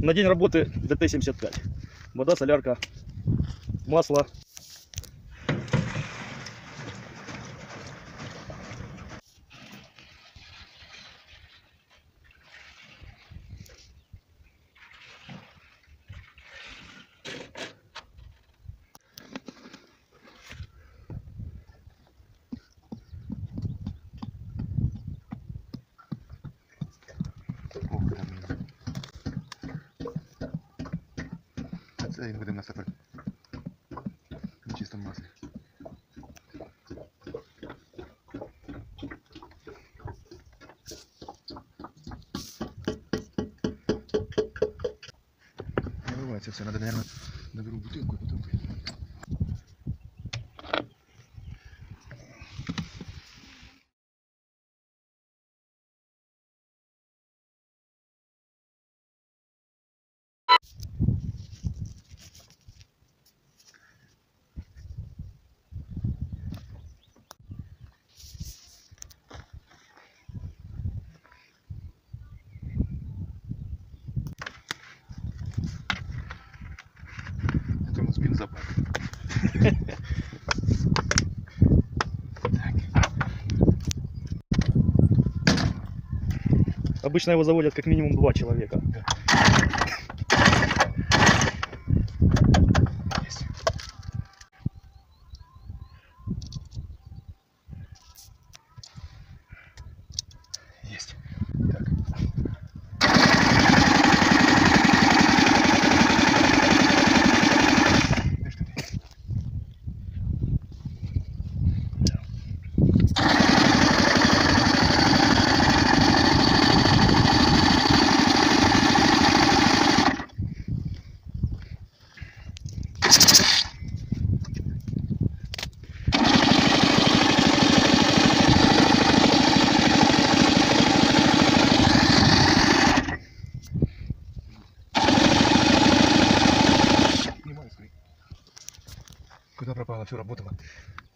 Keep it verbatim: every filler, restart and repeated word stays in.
На день работы дэ тэ семьдесят пять. Вода, солярка, масло. Це він буде в нас тепер на чистому маслі. Наливається все, треба, мабуть, наберу бутилку і потім. Тому спін запах. Обычно его заводят как минимум два человека. Есть. Есть. Так. Куда пропала, все работала.